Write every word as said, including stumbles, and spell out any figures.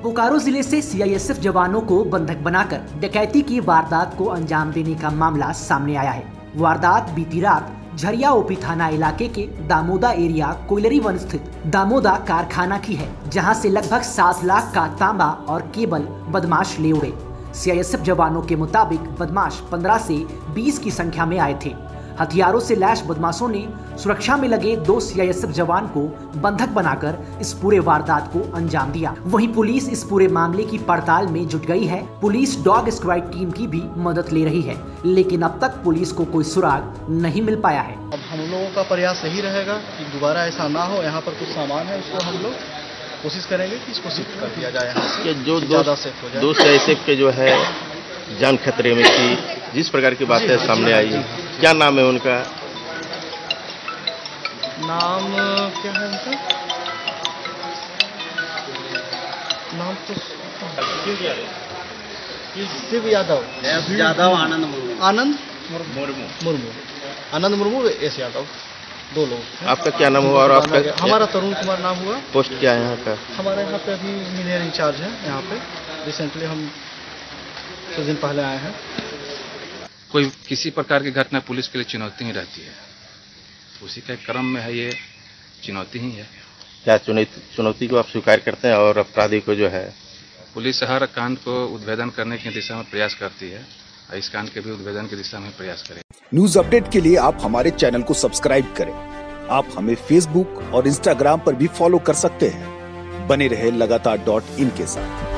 बोकारो जिले से सी I S F जवानों को बंधक बनाकर डकैती की वारदात को अंजाम देने का मामला सामने आया है। वारदात बीती रात झरिया ओपी थाना इलाके के दामोदा एरिया कोयलरी वन स्थित दामोदा कारखाना की है, जहां से लगभग सात लाख का तांबा और केबल बदमाश ले उड़े। सी आई एस एफ जवानों के मुताबिक बदमाश पंद्रह से बीस की संख्या में आए थे। हथियारों से लैस बदमाशों ने सुरक्षा में लगे दो सी आई एस एफ जवान को बंधक बनाकर इस पूरे वारदात को अंजाम दिया। वहीं पुलिस इस पूरे मामले की पड़ताल में जुट गई है। पुलिस डॉग स्क्वाड टीम की भी मदद ले रही है, लेकिन अब तक पुलिस को कोई सुराग नहीं मिल पाया है। अब हम लोगों का प्रयास यही रहेगा कि दोबारा ऐसा ना हो। यहाँ पर कुछ सामान है, उसको हम लोग कोशिश करेंगे कि इसको शिफ्ट कर दिया जाए यहाँ से, जो ज़्यादा सेफ हो जाए। दो सी आई एस एफ के जो है जान खतरे में थी, जिस प्रकार की बातें सामने आई, क्या नाम है उनका? नाम क्या है उनका? नाम तो शिव यादव यादव आनंद मुर्मू आनंद मुर्मू मुर्मू आनंद मुर्मू एस यादव, दो लोग। आपका क्या नाम हुआ और आपका? हमारा तरुण कुमार नाम हुआ। पोस्ट क्या है यहाँ का? हमारे यहाँ पे अभी इंजीनियर इंचार्ज है। यहाँ पे रिसेंटली हम कुछ दिन पहले आए हैं। कोई किसी प्रकार की घटना पुलिस के लिए चुनौती ही रहती है, उसी के क्रम में है, ये चुनौती ही है। क्या चुनौती चुनौती को आप स्वीकार करते हैं और अपराधी को जो है? पुलिस हर कांड को उद्भेदन करने की दिशा में प्रयास करती है, इस कांड के भी उद्भेदन की दिशा में प्रयास करें। न्यूज अपडेट के लिए आप हमारे चैनल को सब्सक्राइब करें। आप हमें फेसबुक और इंस्टाग्राम पर भी फॉलो कर सकते हैं। बने रहे लगातार डॉट इन के साथ।